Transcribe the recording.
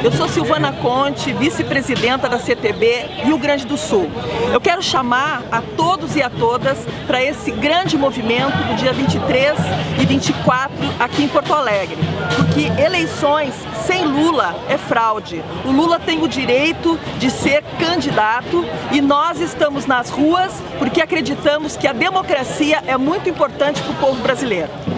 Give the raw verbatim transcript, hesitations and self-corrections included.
Eu sou Silvana Conte, vice-presidenta da C T B Rio Grande do Sul. Eu quero chamar a todos e a todas para esse grande movimento do dia vinte e três e vinte e quatro aqui em Porto Alegre, porque eleições sem Lula é fraude. O Lula tem o direito de ser candidato e nós estamos nas ruas porque acreditamos que a democracia é muito importante para o povo brasileiro.